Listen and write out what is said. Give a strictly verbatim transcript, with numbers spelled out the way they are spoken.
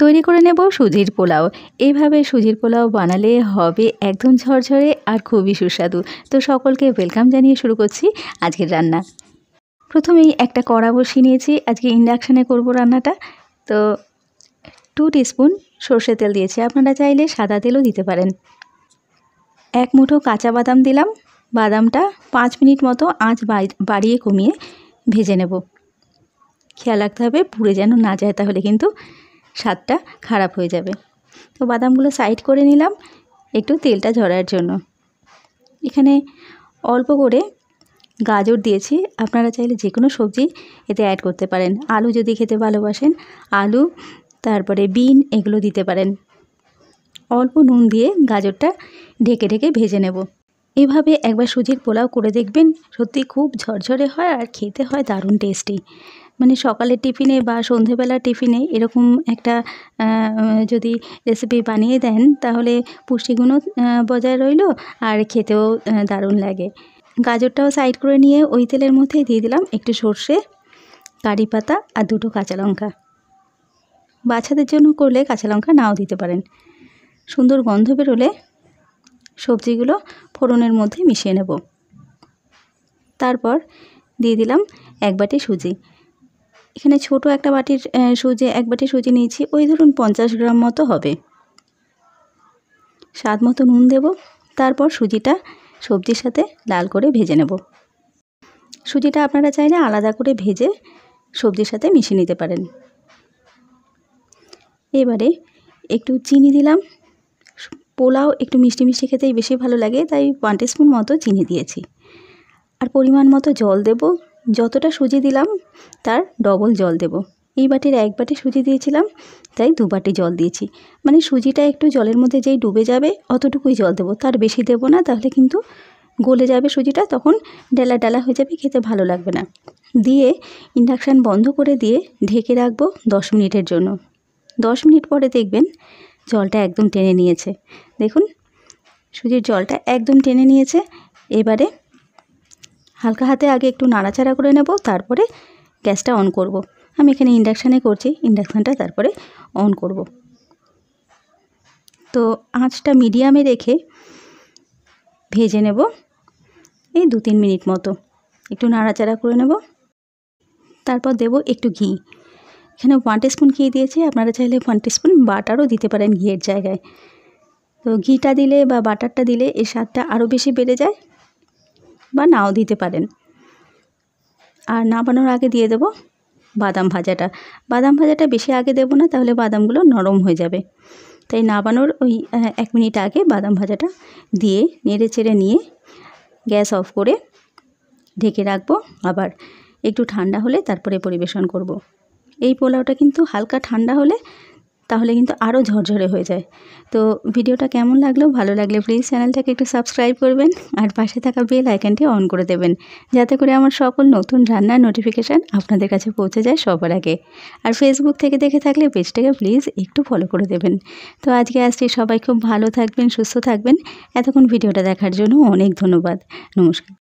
তৈরি করে নেব সুজির পোলাও। এইভাবে সুজির পোলাও বানালে হবে একদম ঝরঝরে আর খুবই সুস্বাদু। তো সকলকে ওয়েলকাম জানিয়ে শুরু করছি আজকের রান্না। প্রথমেই একটা কড়া বসিয়ে নিয়েছি, আজকে ইন্ডাকশানে করব রান্নাটা। তো টু টিস্পুন সর্ষে তেল দিয়েছি, আপনারা চাইলে সাদা তেলও দিতে পারেন। এক মুঠো কাঁচা বাদাম দিলাম, বাদামটা পাঁচ মিনিট মতো আঁচ বাড়িয়ে কমিয়ে ভেজে নেব। খেয়াল রাখতে হবে পুড়ে যেন না যায়, তাহলে কিন্তু স্বাদটা খারাপ হয়ে যাবে। তো বাদামগুলো সাইড করে নিলাম একটু তেলটা ঝরার জন্য। এখানে অল্প করে গাজর দিয়েছি, আপনারা চাইলে যে কোনো সবজি এতে অ্যাড করতে পারেন। আলু যদি খেতে ভালোবাসেন আলু, তারপরে বিন এগুলো দিতে পারেন। অল্প নুন দিয়ে গাজরটা ঢেকে ঢেকে ভেজে নেব। এভাবে একবার সুজির পোলাও করে দেখবেন, সত্যি খুব ঝরঝরে হয় আর খেতে হয় দারুণ টেস্টি। মানে সকালের টিফিনে বা সন্ধেবেলার টিফিনে এরকম একটা যদি রেসিপি বানিয়ে দেন তাহলে পুষ্টিগুণও বজায় রইল আর খেতেও দারুণ লাগে। গাজরটাও সাইড করে নিয়ে ওই তেলের মধ্যে দিয়ে দিলাম একটু সর্ষে, কারি পাতা আর দুটো কাঁচা লঙ্কা। বাচ্চাদের জন্য করলে কাঁচা লঙ্কা নাও দিতে পারেন। সুন্দর গন্ধ বেরোলে সবজিগুলো ফোড়নের মধ্যে মিশিয়ে নেব। তারপর দিয়ে দিলাম এক বাটি সুজি। এখানে ছোট একটা বাটির সুজি এক বাটি সুজি নিয়েছি, ওই ধরুন পঞ্চাশ গ্রাম মতো হবে। স্বাদ মতো নুন দেব। তারপর সুজিটা সবজির সাথে লাল করে ভেজে নেব। সুজিটা আপনারা চাইলে আলাদা করে ভেজে সবজির সাথে মিশিয়ে নিতে পারেন। এবারে একটু চিনি দিলাম। পোলাও একটু মিষ্টি মিষ্টি খেতেই বেশি ভালো লাগে, তাই ওয়ান টিস্পুন মতো চিনি দিয়েছি। আর পরিমাণ মতো জল দেব। যতটা সুজি দিলাম তার ডবল জল দেব। এই বাটির এক বাটি সুজি দিয়েছিলাম, তাই দু বাটি জল দিয়েছি। মানে সুজিটা একটু জলের মধ্যে যেই ডুবে যাবে অতটুকুই জল দেব, তার বেশি দেব না, তাহলে কিন্তু গলে যাবে সুজিটা, তখন ডালা ডালা হয়ে যাবে, খেতে ভালো লাগবে না। দিয়ে ইন্ডাকশান বন্ধ করে দিয়ে ঢেকে রাখবো দশ মিনিটের জন্য। দশ মিনিট পরে দেখবেন জলটা একদম টেনে নিয়েছে। দেখুন সুজির জলটা একদম টেনে নিয়েছে। এবারে হালকা হাতে আগে একটু নাড়াচাড়া করে নেব, তারপরে গ্যাসটা অন করব। আমি এখানে ইন্ডাকশানে করছি, ইন্ডাকশানটা তারপরে অন করব। তো আঁচটা মিডিয়ামে রেখে ভেজে নেব এই দু তিন মিনিট মতো। একটু নাড়াচাড়া করে নেব। তারপর দেব একটু ঘি। এখানে ওয়ান টিস্পুন ঘি দিয়েছি, আপনারা চাইলে ওয়ান টিস্পুন বাটারও দিতে পারেন ঘিয়ের জায়গায়। তো ঘিটা দিলে বা বাটারটা দিলে এর স্বাদটা আরও বেশি বেড়ে যায়, বা নাও দিতে পারেন। আর নামানোর আগে দিয়ে দেব বাদাম ভাজাটা। বাদাম ভাজাটা বেশি আগে দেব না, তাহলে বাদামগুলো নরম হয়ে যাবে। তাই নামানোর ওই এক মিনিট আগে বাদাম ভাজাটা দিয়ে নেড়ে চেড়ে নিয়ে গ্যাস অফ করে ঢেকে রাখবো। আবার একটু ঠান্ডা হলে তারপরে পরিবেশন করব। এই পোলাওটা কিন্তু হালকা ঠান্ডা হলে তাহলে কিন্তু আরও ঝরঝরে হয়ে যায়। তো ভিডিওটা কেমন লাগলো, ভালো লাগলে প্লিজ চ্যানেলটাকে একটু সাবস্ক্রাইব করবেন আর পাশে থাকা বেল আইকনটি অন করে দেবেন, যাতে করে আমার সকল নতুন রান্নার নোটিফিকেশান আপনাদের কাছে পৌঁছে যায় সবার আগে। আর ফেসবুক থেকে দেখে থাকলে পেজটাকে প্লিজ একটু ফলো করে দেবেন। তো আজকে আসছি, সবাই খুব ভালো থাকবেন, সুস্থ থাকবেন। এতক্ষণ ভিডিওটা দেখার জন্য অনেক ধন্যবাদ। নমস্কার।